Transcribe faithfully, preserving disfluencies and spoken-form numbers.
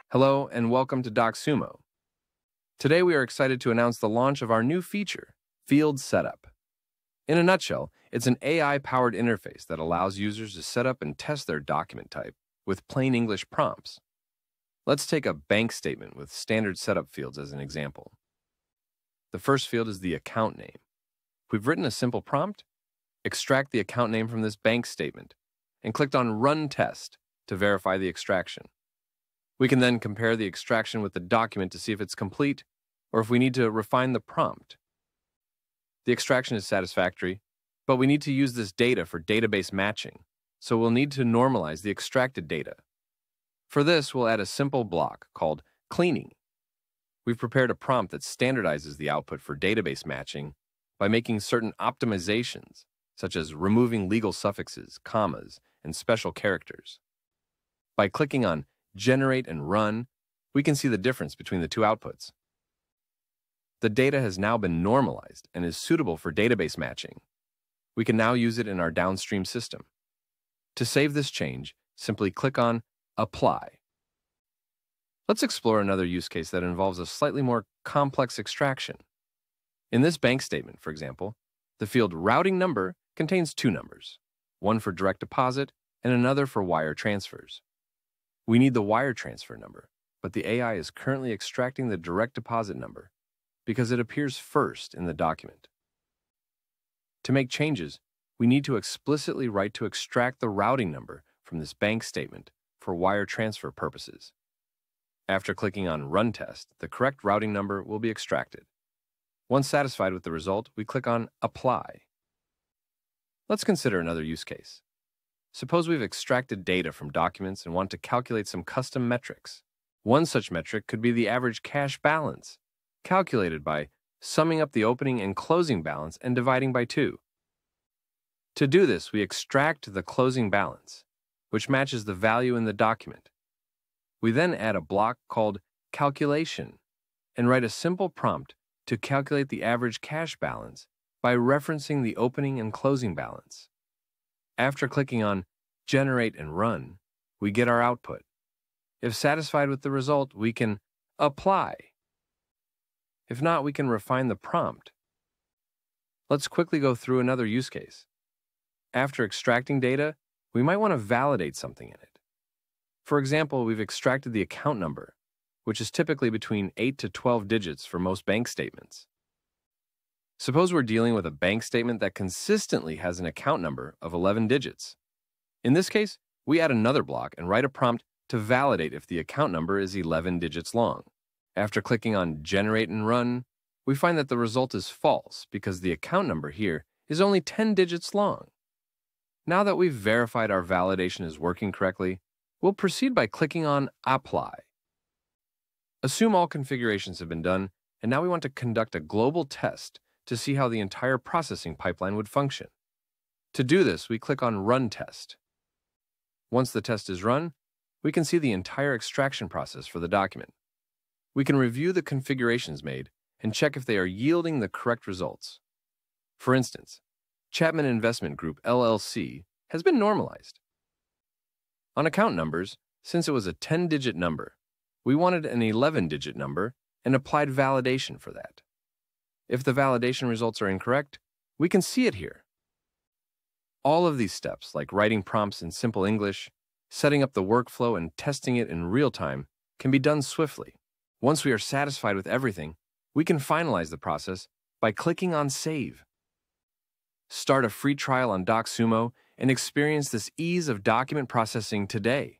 Hello and welcome to Docsumo. Today we are excited to announce the launch of our new feature, Field Setup. In a nutshell, it's an A I-powered interface that allows users to set up and test their document type with plain English prompts. Let's take a bank statement with standard setup fields as an example. The first field is the account name. If we've written a simple prompt, extract the account name from this bank statement and clicked on Run Test to verify the extraction. We can then compare the extraction with the document to see if it's complete or if we need to refine the prompt. The extraction is satisfactory, but we need to use this data for database matching, so we'll need to normalize the extracted data. For this, we'll add a simple block called cleaning. We've prepared a prompt that standardizes the output for database matching by making certain optimizations, such as removing legal suffixes, commas, and special characters. By clicking on Generate and Run, we can see the difference between the two outputs. The data has now been normalized and is suitable for database matching. We can now use it in our downstream system. To save this change, simply click on Apply. Let's explore another use case that involves a slightly more complex extraction. In this bank statement, for example, the field routing number contains two numbers, one for direct deposit and another for wire transfers. We need the wire transfer number, but the A I is currently extracting the direct deposit number because it appears first in the document. To make changes, we need to explicitly write to extract the routing number from this bank statement for wire transfer purposes. After clicking on Run Test, the correct routing number will be extracted. Once satisfied with the result, we click on Apply. Let's consider another use case. Suppose we've extracted data from documents and want to calculate some custom metrics. One such metric could be the average cash balance, calculated by summing up the opening and closing balance and dividing by two. To do this, we extract the closing balance, which matches the value in the document. We then add a block called Calculation and write a simple prompt to calculate the average cash balance by referencing the opening and closing balance. After clicking on Generate and Run, we get our output. If satisfied with the result, we can Apply. If not, we can refine the prompt. Let's quickly go through another use case. After extracting data, we might want to validate something in it. For example, we've extracted the account number, which is typically between eight to twelve digits for most bank statements. Suppose we're dealing with a bank statement that consistently has an account number of eleven digits. In this case, we add another block and write a prompt to validate if the account number is eleven digits long. After clicking on Generate and Run, we find that the result is false because the account number here is only ten digits long. Now that we've verified our validation is working correctly, we'll proceed by clicking on Apply. Assume all configurations have been done, and now we want to conduct a global test to see how the entire processing pipeline would function. To do this, we click on Run Test. Once the test is run, we can see the entire extraction process for the document. We can review the configurations made and check if they are yielding the correct results. For instance, Chapman Investment Group L L C has been normalized. On account numbers, since it was a ten-digit number, we wanted an eleven-digit number and applied validation for that. If the validation results are incorrect, we can see it here. All of these steps, like writing prompts in simple English, setting up the workflow, and testing it in real time, can be done swiftly. Once we are satisfied with everything, we can finalize the process by clicking on Save. Start a free trial on Docsumo and experience this ease of document processing today.